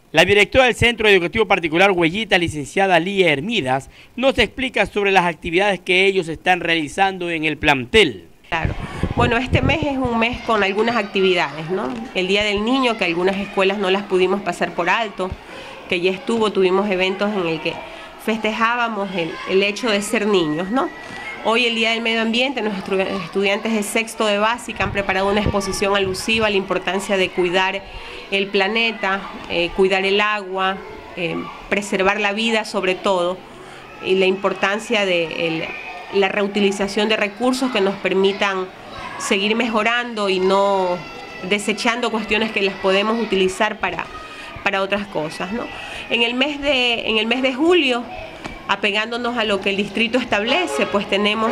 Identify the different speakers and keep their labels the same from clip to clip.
Speaker 1: La directora del Centro Educativo Particular Huellita, licenciada Lía Hermídas, nos explica sobre las actividades que ellos están realizando en el plantel.
Speaker 2: Claro. Bueno, este mes es un mes con algunas actividades, ¿no? El Día del Niño, que algunas escuelas no las pudimos pasar por alto, que ya tuvimos eventos en el que festejábamos el hecho de ser niños, ¿no? Hoy el Día del Medio Ambiente, nuestros estudiantes de sexto de básica han preparado una exposición alusiva a la importancia de cuidar el planeta, cuidar el agua, preservar la vida sobre todo, y la importancia de la reutilización de recursos que nos permitan seguir mejorando y no desechando cuestiones que las podemos utilizar para otras cosas, ¿no? En el mes de julio, apegándonos a lo que el distrito establece, pues tenemos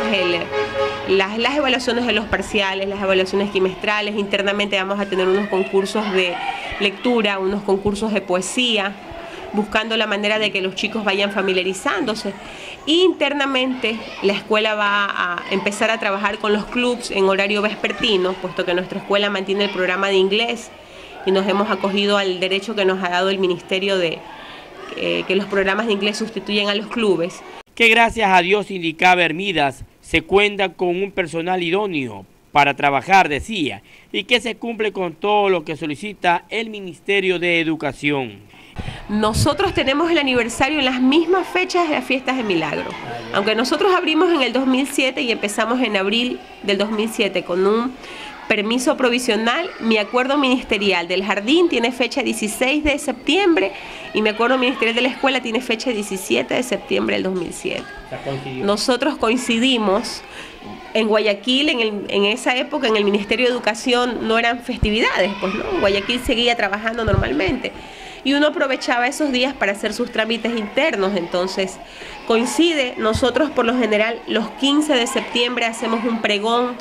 Speaker 2: las evaluaciones de los parciales, las evaluaciones trimestrales. Internamente vamos a tener unos concursos de lectura, unos concursos de poesía, buscando la manera de que los chicos vayan familiarizándose. Internamente la escuela va a empezar a trabajar con los clubs en horario vespertino, puesto que nuestra escuela mantiene el programa de inglés y nos hemos acogido al derecho que nos ha dado el Ministerio de que los programas de inglés sustituyen a los clubes.
Speaker 1: Que gracias a Dios, indicaba Hermídas, se cuenta con un personal idóneo para trabajar, decía, y que se cumple con todo lo que solicita el Ministerio de Educación.
Speaker 2: Nosotros tenemos el aniversario en las mismas fechas de las fiestas de Milagro. Aunque nosotros abrimos en el 2007 y empezamos en abril del 2007 con un permiso provisional, mi acuerdo ministerial del jardín tiene fecha 16 de septiembre y mi acuerdo ministerial de la escuela tiene fecha 17 de septiembre del 2007. Nosotros coincidimos en Guayaquil, en esa época en el Ministerio de Educación no eran festividades, pues no, Guayaquil seguía trabajando normalmente y uno aprovechaba esos días para hacer sus trámites internos. Entonces coincide, nosotros por lo general los 15 de septiembre hacemos un pregón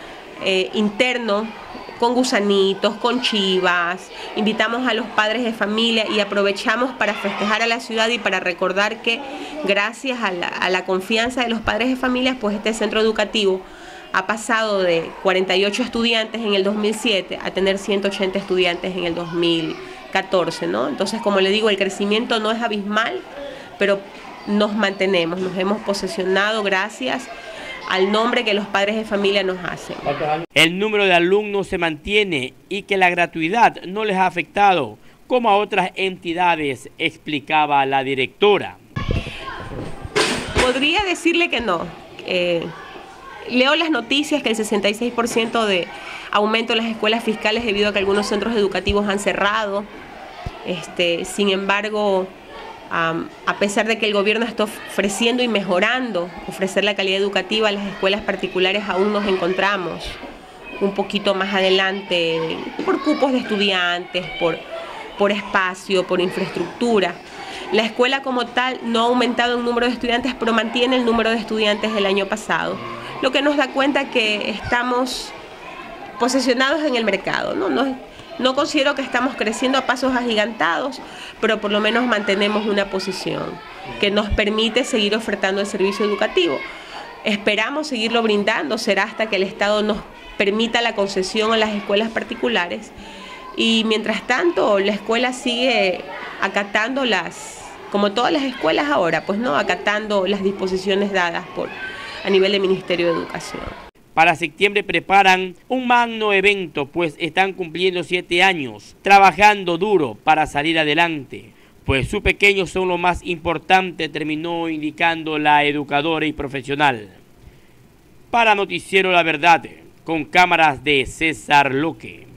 Speaker 2: interno con gusanitos, con chivas, invitamos a los padres de familia y aprovechamos para festejar a la ciudad y para recordar que gracias a la confianza de los padres de familia, pues este centro educativo ha pasado de 48 estudiantes en el 2007 a tener 180 estudiantes en el 2014, ¿no? Entonces, como le digo, el crecimiento no es abismal, pero nos mantenemos, nos hemos posesionado gracias al nombre que los padres de familia nos hacen.
Speaker 1: El número de alumnos se mantiene y que la gratuidad no les ha afectado, como a otras entidades, explicaba la directora.
Speaker 2: Podría decirle que no. Leo las noticias que el 66% de aumento en las escuelas fiscales debido a que algunos centros educativos han cerrado. Sin embargo, a pesar de que el gobierno está ofreciendo y mejorando, ofrecer la calidad educativa, las escuelas particulares aún nos encontramos un poquito más adelante por cupos de estudiantes, por espacio, por infraestructura. La escuela como tal no ha aumentado en número de estudiantes, pero mantiene el número de estudiantes del año pasado, lo que nos da cuenta que estamos posicionados en el mercado, ¿no? No considero que estamos creciendo a pasos agigantados, pero por lo menos mantenemos una posición que nos permite seguir ofertando el servicio educativo. Esperamos seguirlo brindando, será hasta que el Estado nos permita la concesión a las escuelas particulares. Y mientras tanto, la escuela sigue acatando como todas las escuelas ahora, pues no, acatando las disposiciones dadas a nivel del Ministerio de Educación.
Speaker 1: Para septiembre preparan un magno evento, pues están cumpliendo 7 años, trabajando duro para salir adelante, pues sus pequeños son lo más importante, terminó indicando la educadora y profesional. Para Noticiero La Verdad, con cámaras de César Luque.